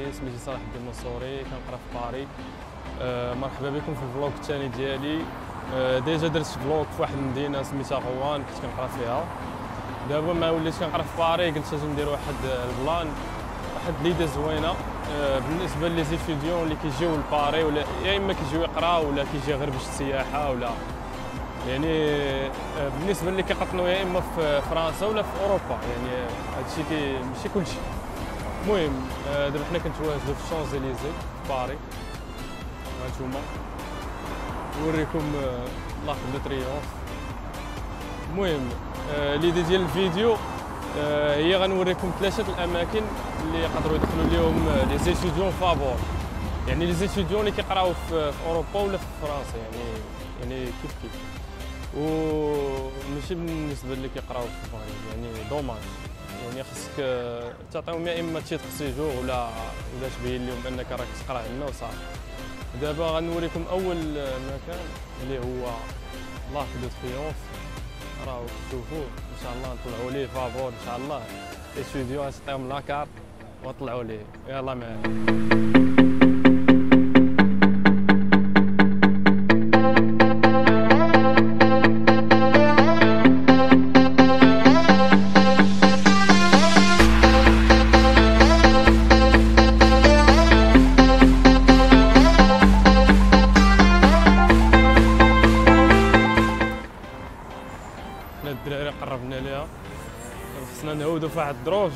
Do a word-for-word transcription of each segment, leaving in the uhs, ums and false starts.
ديالي سميتي صلاح الدين منصوري، كنقرا في باري. أه مرحبا بكم في الفلوق الثاني ديالي. أه ديجا درت فلوق في واحد المدينه سميتها غوان كنت كنقرا فيها. دابا ما وليت كنقرا في باري قلت اجي ندير واحد البلان، واحد ليدي زوينه أه بالنسبه لي زيتيديون اللي كيجيو لباري، ولا يا اما كيجيو يقراو ولا كيجي غير باش السياحه، ولا يعني أه بالنسبه اللي كيقطنوا يا اما في فرنسا ولا في اوروبا. يعني هادشي كي ماشي كلشي. المهم أه دابا حنا كنتواجدوا في شانزليزي في باري. هانتوما نوريكم لاك دو تريونف. المهم آه ليدي ديال الفيديو آه هي غنوريكم ثلاثه الاماكن اللي يقدروا يدخلوا لهم لي زيتيديون فابور، يعني لي زيتيديون اللي كيقراو في, في اوروبا ولا في فرنسا، يعني يعني كيف كيف، وماشي بالنسبه اللي كيقراو في المغرب. يعني دوماج، يعني خصك تعطيهم يا اما تيتر سيجور ولا ولا تبين لهم انك راك تقرا عندنا وصافي. دابا غنوريكم اول مكان اللي هو لاك دو تريونف. راهو تشوفوه ان شاء الله نطلعوا ليه فابور ان شاء الله. الاستوديو غنعطيهم لاكارت ونطلعوا ليه. يلا معانا. الدراري قربنا ليها، خصنا نعودو في واحد الدروج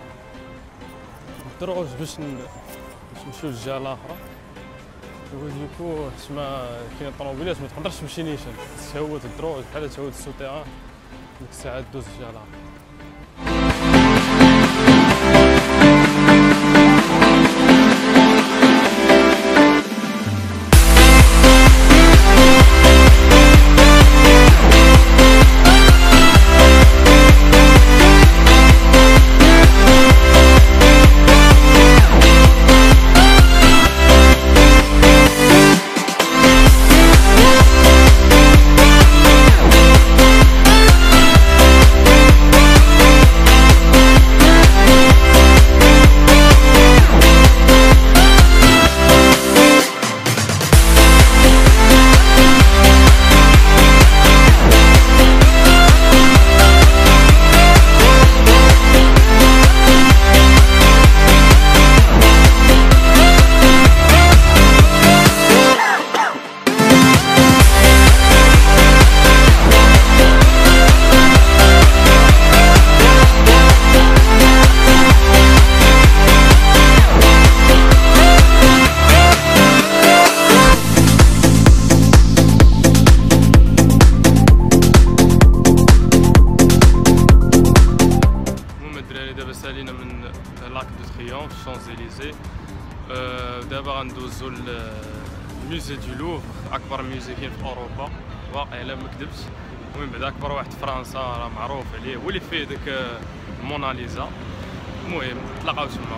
الدروج باش باش نمشيو للجهه الاخرى. وديكو حيت ما كاين طوموبيلات ما تقدرش تمشي نيشان، تهود الدروج بحال تهود السوتيران، ديك الساعه دوز الجهه الاخرى. سالينا من لاك دو تريونف شانزليزي. أه دابا غندوزو للموزي دو لوفر، اكبر موزي كاين في اوروبا واقع الا ما كذبتش. المهم بعد اكبر واحد في فرنسا راه معروف عليه، هو اللي فيه ديك الموناليزا. المهم تلاقاو تما.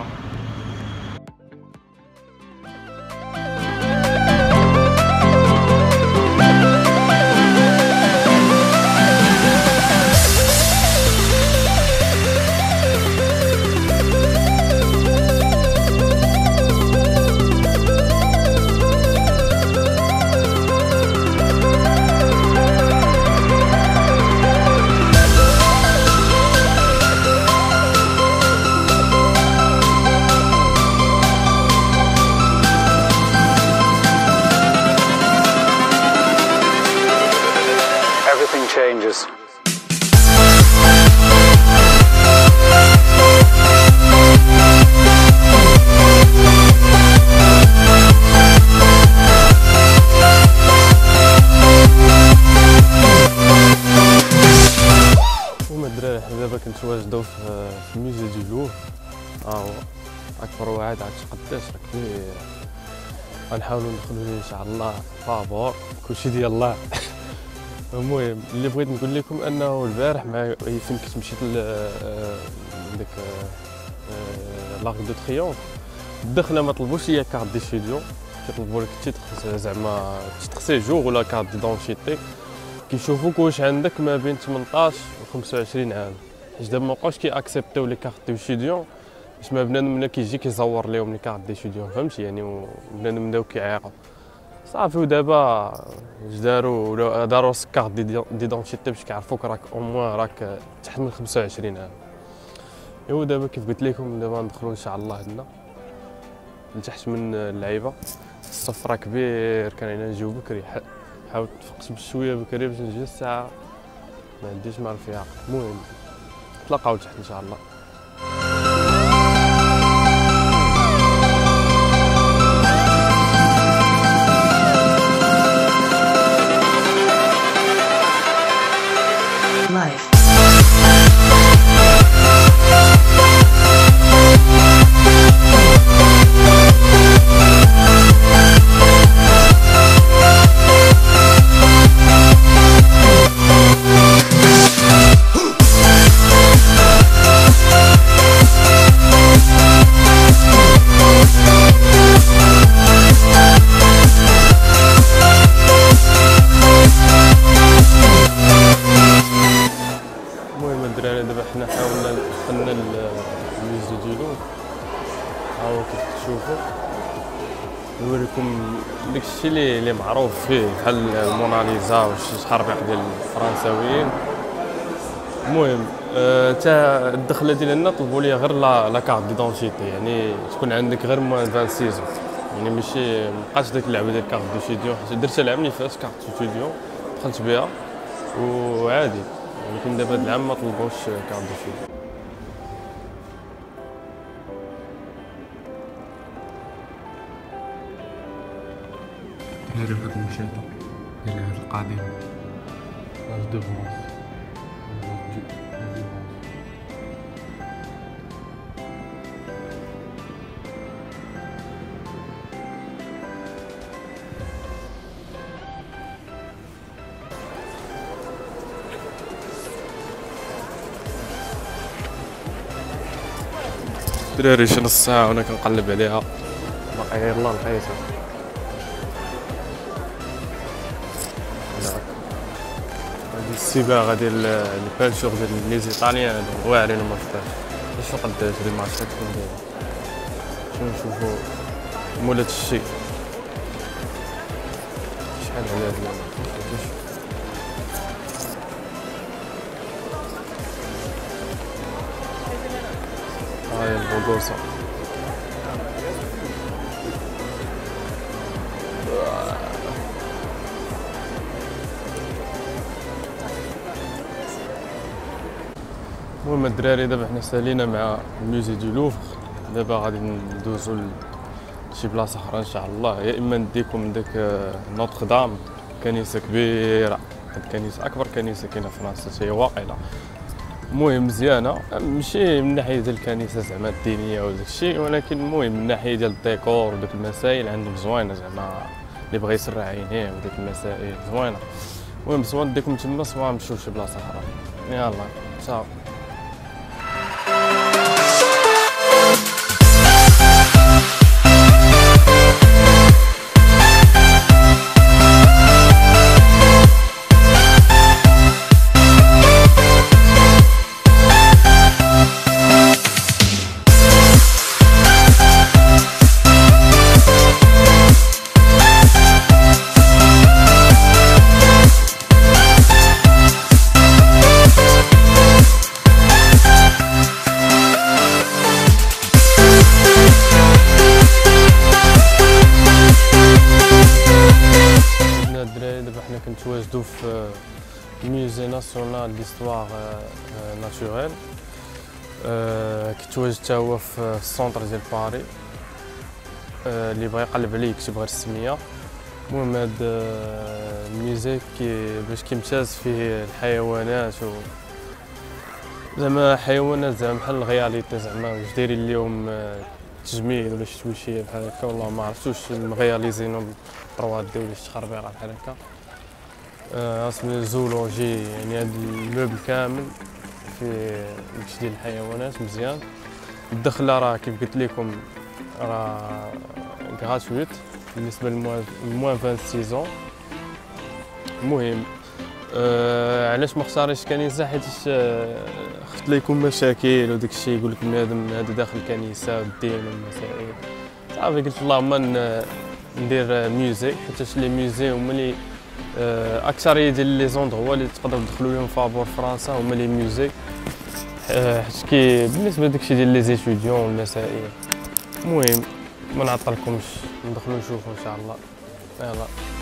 Everything changes. هما الدراري حنا دابا كنتواجدو في الموزي دو لوفر. ها هو اكبر واحد، عرفتش قداش راه كبير. غنحاولوا ندخلوا ليه ان شاء الله فابور، كلشي ديال الله. المهم اللي بغيت نقول لكم انه البارح مع فين كنت مشيت لديك لاك دو تريونف، الدخله ما طلبوش ليا كارت دي ستوديون، كيطلبوا لك تيتر زعما تيتر سيجور ولا كارت ديدونتيتي. كيشوفوك واش عندك ما بين ثمنطاش و خمسة وعشرين عام، حيت دابا مابقاوش كي اكسبتيو لي كارت دو ستوديون باش ما بنادم ملي كيجي كيزور ليهم لي كارت ديتيديون فهمتي يعني، وبنادم بداو كيعيقوا صافي. ودابا داروا داروا كارت ديدونتيتي باش كيعرفوك راك او موان راك تحت من خمسة وعشرين عام. ايوا دابا كيف قلت لكم دابا ندخلوا ان شاء الله هنا لتحت من اللعيبه. الصف راه كبير، كان علينا نجيو بكري، حاولت تفقت بشويه بكري باش نجي الساعه ما عنديش ما فيها. المهم نتلاقاو تحت ان شاء الله. دابا حنا حاولنا دخلنا الميزو ديالو، ها هو كيف تشوفوا. نوريكم داكشي اللي اللي معروف فيه بحال الموناليزا وشي حربيق ديال الفرنساويين. المهم حتى أه الدخله ديالنا طلبوا لي غير لا لا كارت ديدونتيتي، يعني تكون عندك غير موان ستة وعشرين، يعني ماشي مابقاش ديك اللعبه ديال كارت ديتيديون. درتها العام اللي فات كارت ديتيديون دخلت بها وعادي، ولكن دابا هاد العام ما طلبوش كارت ديتيديون. هذا هاد المشاهدة ديال هاد القضية هاد دو فرونس. دراري شي نص ساعة وانا كنقلب عليها باقي غير لا لقيتها. هادي الصباغة ديال البانشور ديال لي زيطاليان هادو واعرين وما فتاش. شنو قداش هاد الماتش كتكون دايرة، شنو نشوفو مولات الشي شحال على هاد الماتش. هاي البوغوصة المهم الدراري دابا حنا سالينا مع الموزي دو لوفر. دابا غادي ندوزو لشي بلاصه اخرى ان شاء الله، يا اما نديكم داك نوتر دام، كنيسه كبيره، واحد الكنيسه اكبر كنيسه كاينه في فرنسا هي واقيلا. المهم مزيانه، ماشي من ناحيه ديال الكنيسه زعما الدينيه ولا داكشي، ولكن المهم من ناحيه ديال الديكور وداك المسائل عندهم زوينه، زعما اللي بغى يسرع عينيه وداك المسائل زوينه. المهم سواء نديكم تما سواء نمشيو لشي بلاصه اخرى. يلاه تشاو. دابا حنا كنتواجدو في الميوزي ناسيونال ديستوار ناتوريل، كيتواجد حتى هو في السونتر ديال باري. اللي بغى يقلب عليه يكتب غير السميه. المهم هاد الميوزي كي باش كيمتاز فيه الحيوانات و زعما حيوانات زعما بحال الغياليتي، زعما واش دايرين اليوم تجميل ولا شي تويشيه بحال هكا، والله ما عرفتش واش مغياليزينو ثروا دي ولا شي خربيقه بحال هكا. اسمه زولوجي، يعني هاد الموبل كامل فيه داكشي ديال الحيوانات مزيان. الدخله راه كيف قلت لكم راه غراتويت بالنسبه للموان ستة وعشرين. المهم أه علاش ما اختاريتش الكنيسه؟ حيت أه خفت لا يكون مشاكل وداك الشيء، يقول لك بنادم هذا داخل الكنيسه والدين والمسائل. صافي قلت اللهم ندير ميوزي، حيت لي ميوزي هما اللي أه اكثريه ديال لي زوندغوا اللي تقدروا تدخلوا لهم فابور فرنسا هما لي ميوزي، حيت كي بالنسبه لداك الشيء ديال لي زيتيديون والمسائل. المهم ما نعطلكمش، ندخلوا نشوفوا ان شاء الله. يلا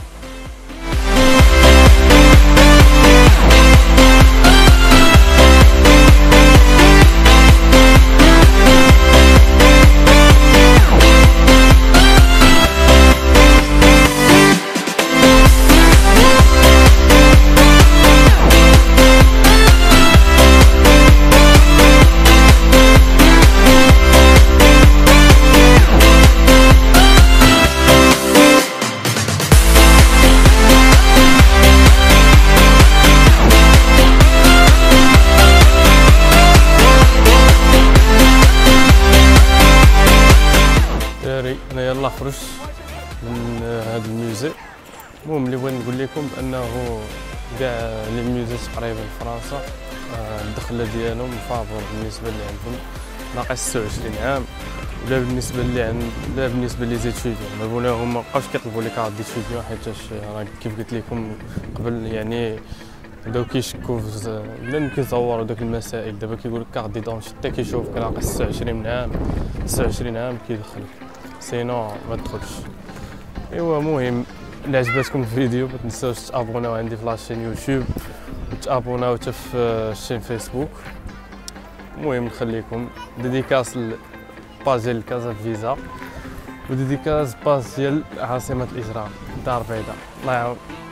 انا يلا خرجت من هذا الميوزي. المهم اللي بغيت نقول لكم بانه كاع لي ميوزي تقريبا في فرنسا الدخله ديالهم فابور بالنسبه اللي عندهم ناقص ستة وعشرين عام، ولا بالنسبه اللي عند لا بالنسبه لي زيتيديون. هنا هما مابقاوش كيطلبوا لي كارت ديتيديون، حيت راه كيف قلت لكم قبل يعني بداو كيشكوا بلا كيزوروا داك المسائل. دابا كيقول لك كارت ديدونتيتي كيشوفك ناقص ستة وعشرين عام ستة وعشرين عام كيدخلك، سينو ما تدخلش. ايوا المهم اللي عجبتكم الفيديو ما تنساوش تابوناو عندي في لاشين يوتيوب وتابوناو حتى في الشين فيسبوك. المهم نخليكم ديديكاس الباج ديال كازا فيزا وديديكاس باج ديال عاصمة الإجرام دار بيضاء. الله يعاون.